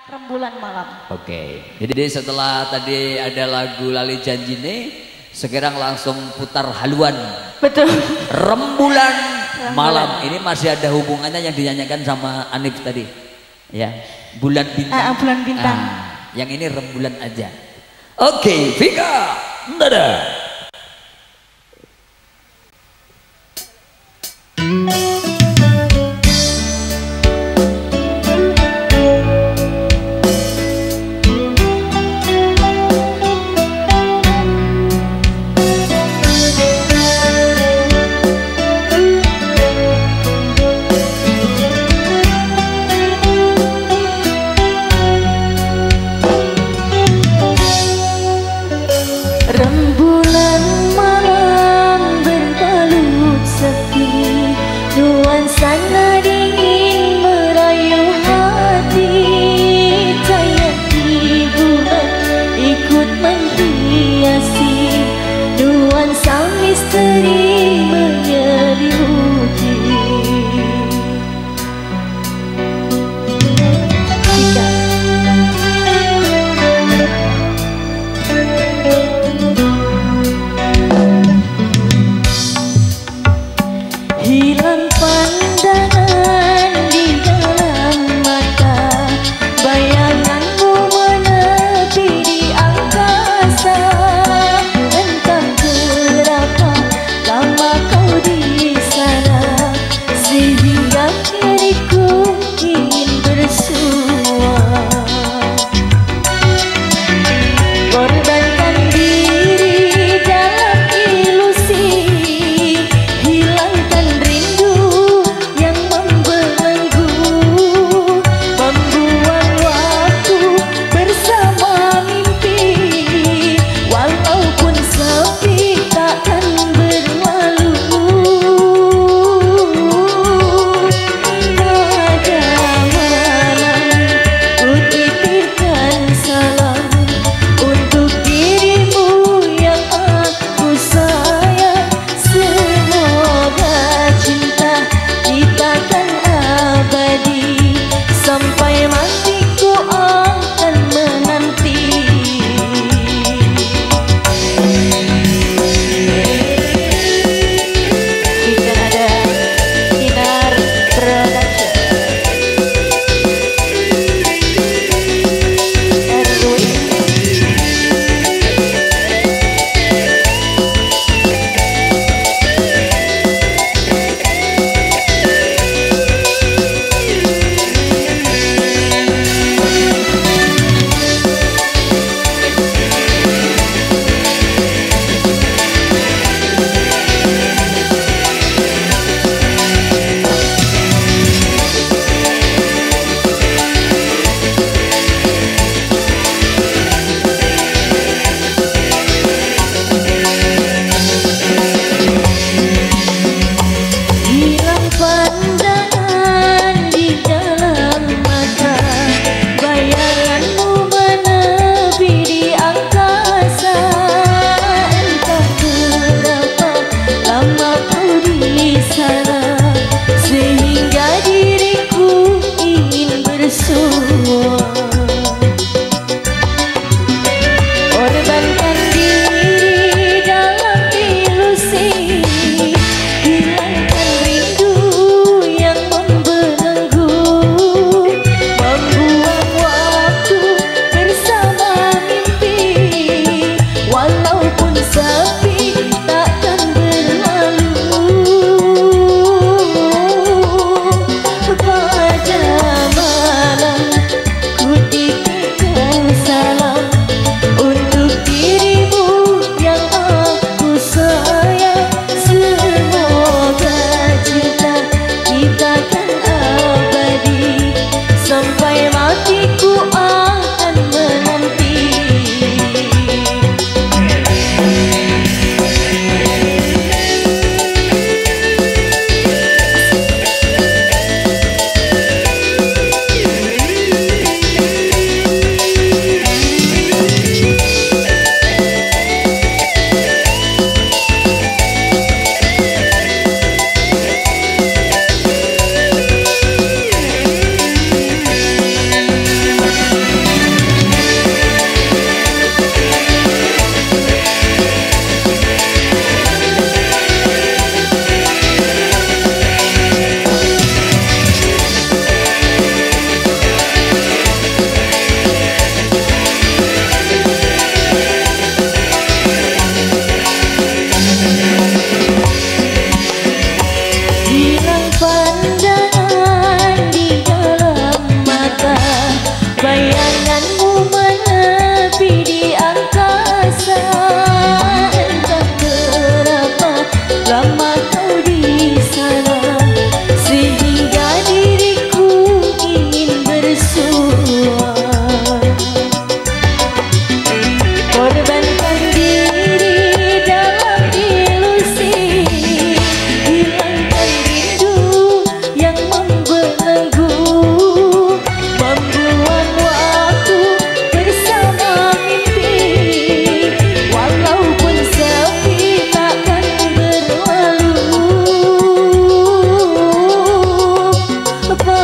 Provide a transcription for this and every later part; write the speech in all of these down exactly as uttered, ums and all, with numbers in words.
Rembulan malam. Oke, jadi setelah tadi ada lagu Lali Janjine, sekarang langsung putar haluan. Betul. Rembulan, Rembulan malam. Ini masih ada hubungannya yang dinyanyikan sama Anif tadi, ya. Bulan bintang. Ah, bulan bintang. Ah, yang ini rembulan aja. Oke, Vika, dadah. Rembulan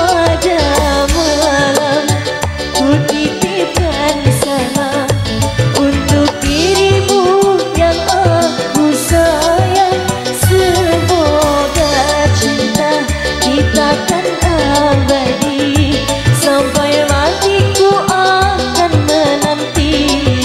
pada malam ku titipkan salam untuk dirimu yang aku sayang. Semoga cinta kita kan abadi, sampai matiku akan menanti.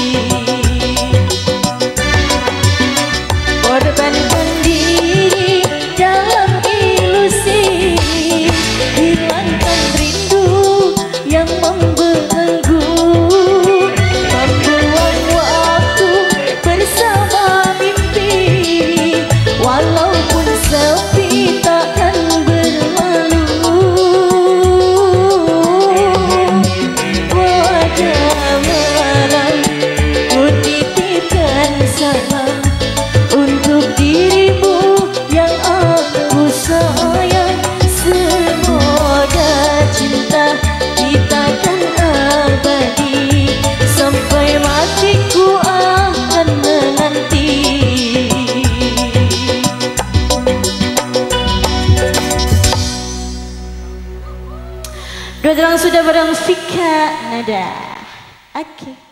Korbankan diri dalam ilusi, hilangkan rindu yang membelenggu, membuang waktu bersama mimpi, walaupun sepi takkan bermalu. Pada malam ku titipkan salam untuk dirimu yang aku sayang. Semoga cinta kita kan abadi, sampai matiku akan menanti. Dua orang sudah bareng Fika Nada. Oke. Okay.